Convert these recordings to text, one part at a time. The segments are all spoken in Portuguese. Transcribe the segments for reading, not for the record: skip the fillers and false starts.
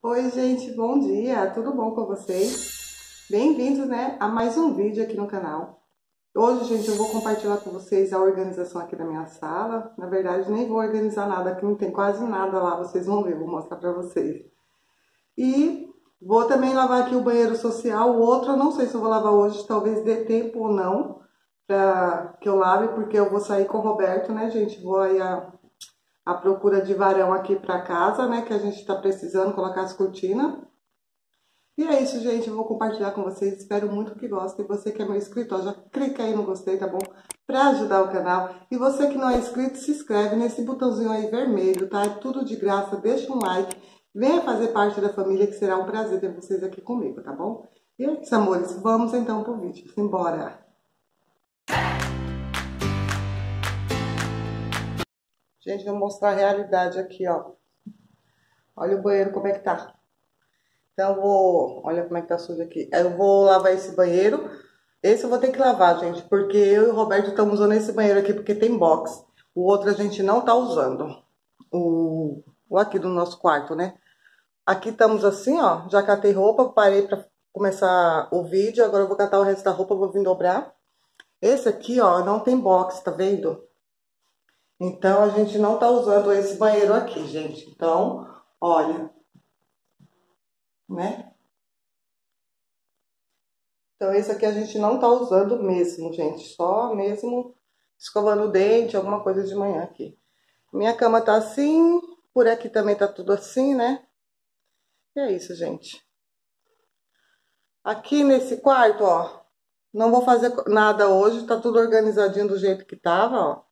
Oi, gente, bom dia, tudo bom com vocês? Bem-vindos, né, a mais um vídeo aqui no canal. Hoje, gente, eu vou compartilhar com vocês a organização aqui da minha sala. Na verdade, nem vou organizar nada, aqui não tem quase nada lá, vocês vão ver, vou mostrar pra vocês. E vou também lavar aqui o banheiro social, o outro eu não sei se eu vou lavar hoje, talvez dê tempo ou não, pra que eu lave, porque eu vou sair com o Roberto, né, gente, vou aí a procura de varão aqui pra casa, né, que a gente tá precisando colocar as cortinas. E é isso, gente, eu vou compartilhar com vocês, espero muito que gostem. Você que é meu inscrito, ó, já clica aí no gostei, tá bom? Pra ajudar o canal. E você que não é inscrito, se inscreve nesse botãozinho aí vermelho, tá? É tudo de graça, deixa um like, venha fazer parte da família, que será um prazer ter vocês aqui comigo, tá bom? E é isso, amores, vamos então pro vídeo, simbora! Gente, vou mostrar a realidade aqui, ó. Olha o banheiro como é que tá. Então, olha como é que tá sujo aqui. Eu vou lavar esse banheiro. Esse eu vou ter que lavar, gente, porque eu e o Roberto estamos usando esse banheiro aqui porque tem box. O outro a gente não tá usando. O aqui do nosso quarto, né? Aqui estamos assim, ó. Já catei roupa, parei pra começar o vídeo. Agora eu vou catar o resto da roupa, vou vir dobrar. Esse aqui, ó, não tem box, tá vendo? Então, a gente não tá usando esse banheiro aqui, gente. Então, olha, né? Então, esse aqui a gente não tá usando mesmo, gente. Só mesmo escovando o dente, alguma coisa de manhã aqui. Minha cama tá assim, por aqui também tá tudo assim, né? E é isso, gente. Aqui nesse quarto, ó, não vou fazer nada hoje, tá tudo organizadinho do jeito que tava, ó.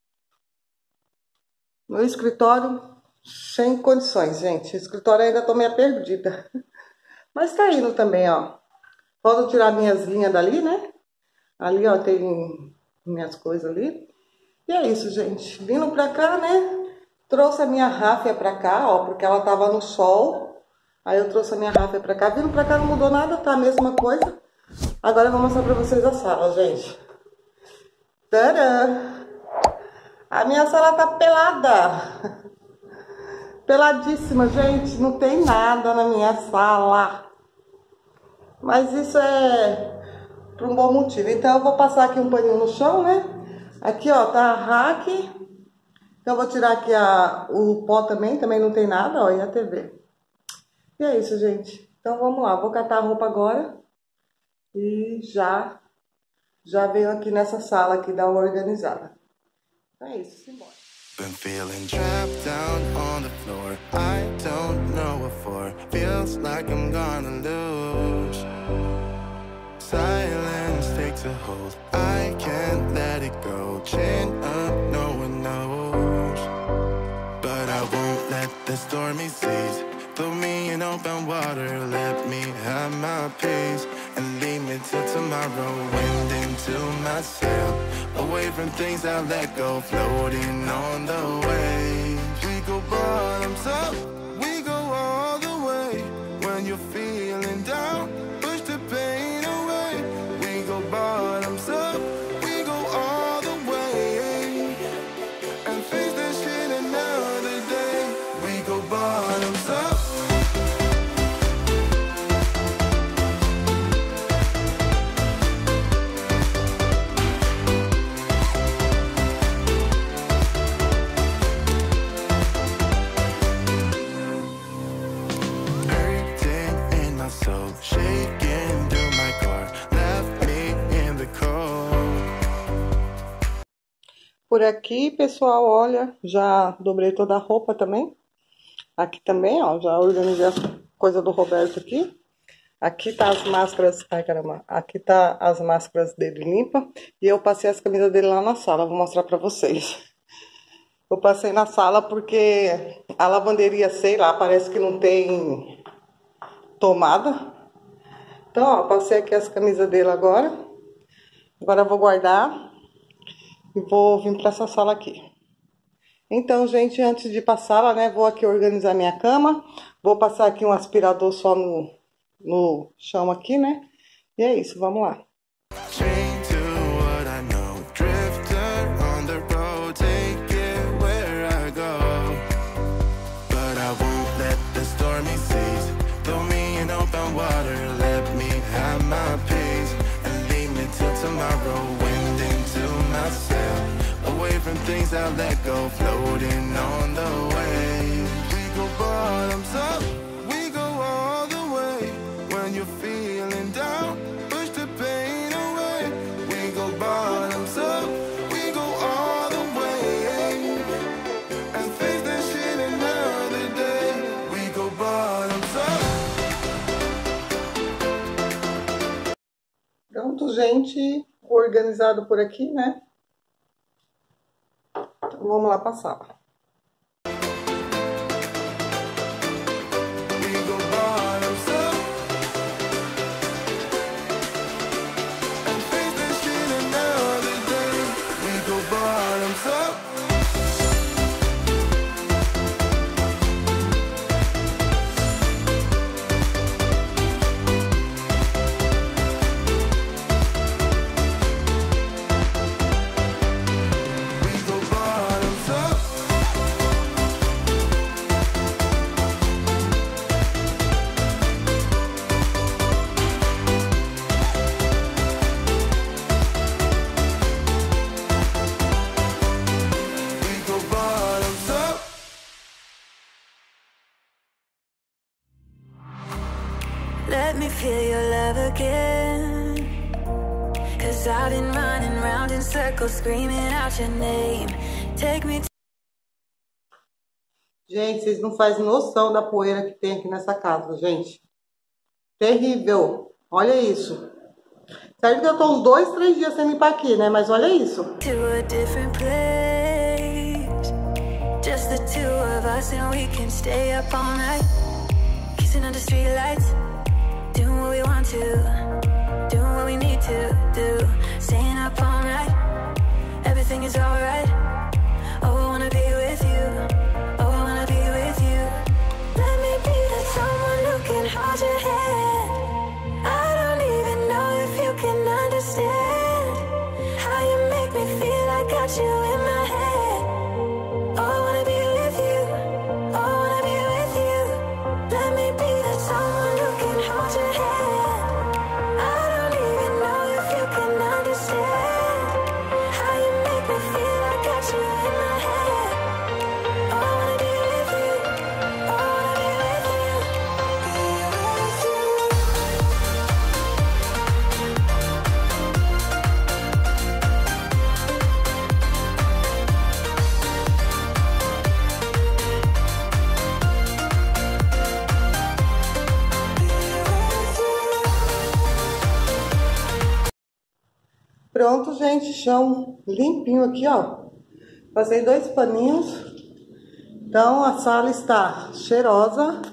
No escritório, sem condições, gente. O escritório ainda tô meio perdida. Mas tá indo também, ó. Posso tirar minhas linhas dali, né? Ali, ó, tem minhas coisas ali. E é isso, gente. Vindo pra cá, né? Trouxe a minha ráfia pra cá, ó, porque ela tava no sol. Aí eu trouxe a minha ráfia pra cá. Vindo pra cá não mudou nada, tá a mesma coisa. Agora eu vou mostrar pra vocês a sala, gente. Tadã! A minha sala tá pelada. Peladíssima, gente. Não tem nada na minha sala. Mas isso é por um bom motivo. Então eu vou passar aqui um paninho no chão, né? Aqui, ó, tá a rack. Então eu vou tirar aqui o pó também não tem nada, ó, e a TV. E é isso, gente. Então vamos lá, vou catar a roupa agora. E já venho aqui nessa sala aqui, dar uma organizada. É isso, simbora. Been feeling trapped down on the floor. I don't know what for. Feels like I'm gonna lose. Silence takes a hold. I can't let it go. Chain up, no one knows. But I won't let the stormy seas throw me in open water. Let me have my peace and leave me till tomorrow. Wind into my sail, away from things I let go. Floating on the waves, we go bottoms up, we go all the way. When you're feeling down, push the pain away. We go bottoms up, we go all the way. And face this shit another day. We go bottoms up. Por aqui, pessoal, olha, já dobrei toda a roupa também. Aqui também, ó, já organizei as coisas do Roberto aqui. Aqui tá as máscaras, ai caramba, aqui tá as máscaras dele limpa. E eu passei as camisas dele lá na sala, vou mostrar pra vocês. Eu passei na sala porque a lavanderia, sei lá, parece que não tem tomada. Então, ó, passei aqui as camisas dele agora. Agora eu vou guardar. E vou vir para essa sala aqui. Então, gente, antes de passar lá, né, vou aqui organizar minha cama. Vou passar aqui um aspirador só no chão aqui, né? E é isso, vamos lá. But I won't let the stormy seas tomorrow, wind into myself, away from things I let go, floating on the waves. We go bottoms up, we go all the way. When you're feeling down, push the pain away. We go bottoms up, we go all the way, and face that shit another day. We go bottoms up. Pronto, gente, organizado por aqui, né? Então, vamos lá passar. We go bottoms up, and face that shit another day. We go bottoms up. Let me feel your love again, 'cause I've been running round in circles, screaming out your name. Take me to... Gente, vocês não fazem noção da poeira que tem aqui nessa casa, gente. Terrível. Olha isso. Certo que eu tô uns 2, 3 dias sem limpar aqui, né? Mas olha isso. To a different place, just the two of us, and we can stay up all night, kissing under streetlights, doing what we want to, doing what we need to do, staying up all night, everything is alright. Oh, I wanna be with you, oh, I wanna be with you. Let me be that someone who can hold your hand. I don't even know if you can understand how you make me feel. I got you in my head. Oh, I wanna be with you, oh, I wanna be with you. Let me be that someone who can hold your hand. I don't even know if you can understand how you make me feel. I got you in my head. Oh, I wanna be with you, oh, I wanna be with you. Be with you. Pronto, gente, chão limpinho aqui, ó. Passei 2 paninhos. Então, a sala está cheirosa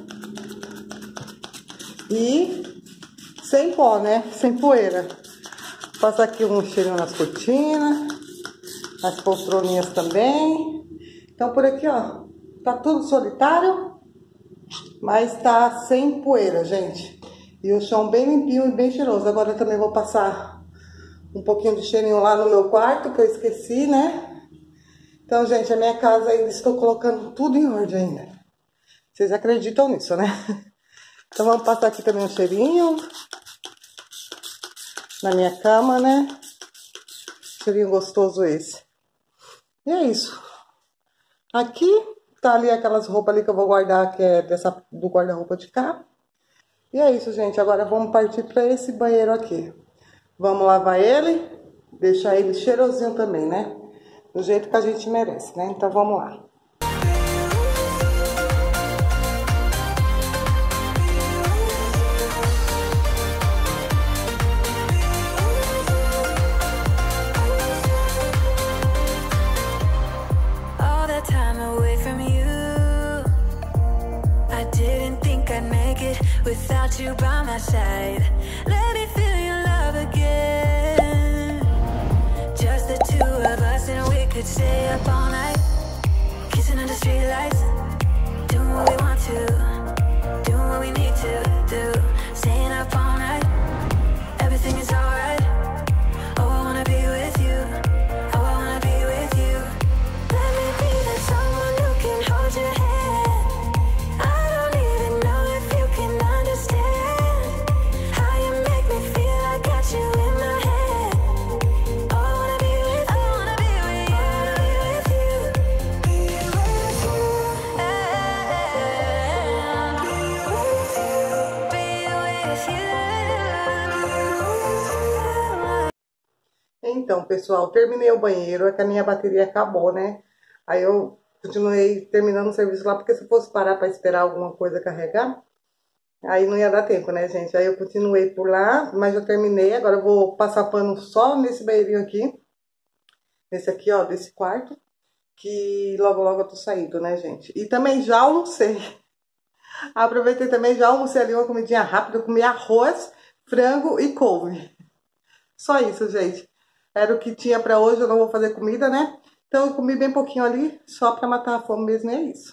e sem pó, né? Sem poeira. Passa aqui um cheirinho nas cortinas, nas poltroninhas também. Então, por aqui, ó, tá tudo solitário, mas tá sem poeira, gente. E o chão bem limpinho e bem cheiroso. Agora eu também vou passar um pouquinho de cheirinho lá no meu quarto, que eu esqueci, né? Então, gente, a minha casa ainda estou colocando tudo em ordem ainda. Vocês acreditam nisso, né? Então, vamos passar aqui também um cheirinho na minha cama, né? Cheirinho gostoso esse. E é isso. Aqui tá ali aquelas roupas ali que eu vou guardar, que é do guarda-roupa de cá. E é isso, gente. Agora vamos partir para esse banheiro aqui. Vamos lavar ele, deixar ele cheirosinho também, né? Do jeito que a gente merece, né? Então vamos lá. All that time away from you, I didn't think I'd make it without you by my side. Let me feel your love again, just the two of us, and we could stay up all night, kissing under streetlights, doing what we want to, doing what we need to do, staying up all night, everything is alright. Oh, I wanna be with you, oh, I wanna be with you. Let me be that someone who can hold your hand. I don't even know if you can understand how you make me feel. I got you in my head. Então, pessoal, terminei o banheiro, é que a minha bateria acabou, né? Aí eu continuei terminando o serviço lá, porque se eu fosse parar para esperar alguma coisa carregar, aí não ia dar tempo, né, gente? Aí eu continuei por lá, mas eu terminei. Agora eu vou passar pano só nesse banheirinho aqui. Nesse aqui, ó, desse quarto. Que logo, logo eu tô saindo, né, gente? E também já almocei. Aproveitei também, já almocei ali uma comidinha rápida. Eu comi arroz, frango e couve. Só isso, gente. Era o que tinha pra hoje, eu não vou fazer comida, né? Então eu comi bem pouquinho ali, só pra matar a fome mesmo, e é isso.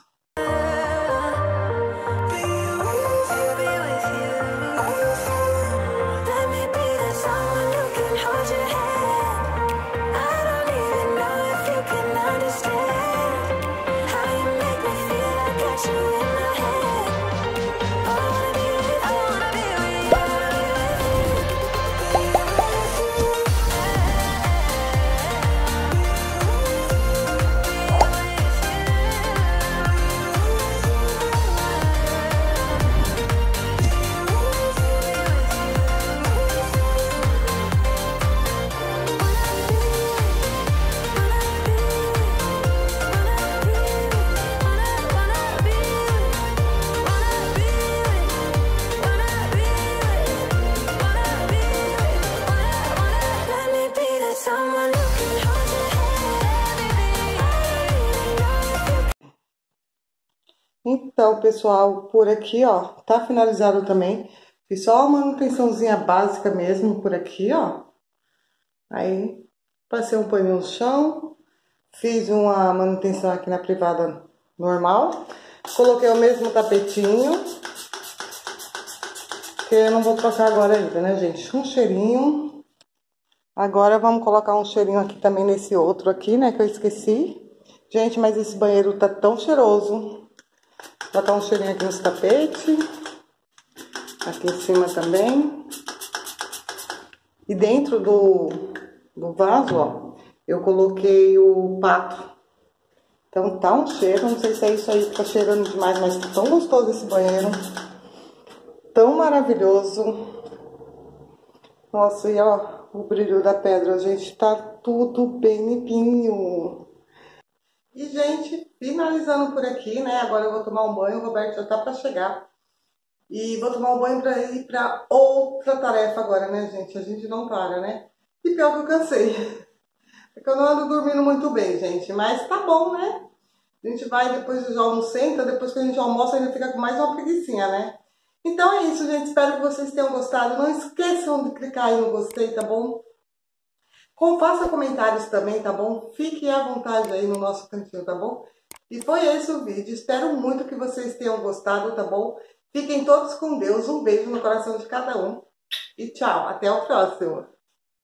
Então, pessoal, por aqui, ó, tá finalizado também. Fiz só uma manutençãozinha básica mesmo por aqui, ó. Aí, passei um paninho no chão. Fiz uma manutenção aqui na privada normal. Coloquei o mesmo tapetinho. Que eu não vou trocar agora ainda, né, gente? Um cheirinho. Agora vamos colocar um cheirinho aqui também nesse outro aqui, né, que eu esqueci. Gente, mas esse banheiro tá tão cheiroso. Vou botar um cheirinho aqui nos tapetes. Aqui em cima também. E dentro do vaso, ó, eu coloquei o pato. Então tá um cheiro, não sei se é isso aí que tá cheirando demais, mas tá tão gostoso esse banheiro. Tão maravilhoso. Nossa, e ó, o brilho da pedra, gente, tá tudo bem limpinho. E, gente, finalizando por aqui, né? Agora eu vou tomar um banho, o Roberto já tá pra chegar. E vou tomar um banho pra ir pra outra tarefa agora, né, gente? A gente não para, né? E pior que eu cansei. Porque eu não ando dormindo muito bem, gente. Mas tá bom, né? A gente vai depois de almoçar, então depois que a gente almoça ainda fica com mais uma preguicinha, né? Então é isso, gente. Espero que vocês tenham gostado. Não esqueçam de clicar aí no gostei, tá bom? Faça comentários também, tá bom? Fiquem à vontade aí no nosso cantinho, tá bom? E foi esse o vídeo. Espero muito que vocês tenham gostado, tá bom? Fiquem todos com Deus. Um beijo no coração de cada um. E tchau. Até o próximo.